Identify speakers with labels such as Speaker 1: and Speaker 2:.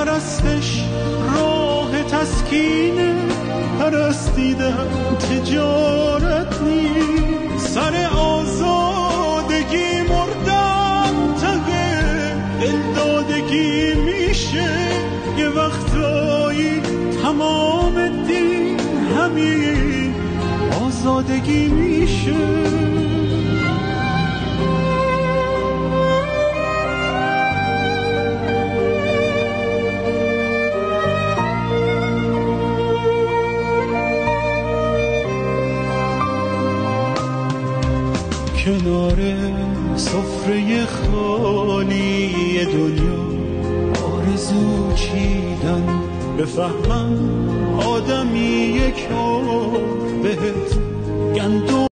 Speaker 1: پرستش راه تسکینه، پرستیدن تجارت نیست. سر آزادگی مردن ته دلدادگی میشه. یه وقتایی تمام دین همین آزادگی میشه. کنار سفره خالی دنیا آرزو چیدن، بفهمم آدمی یک بهت گندم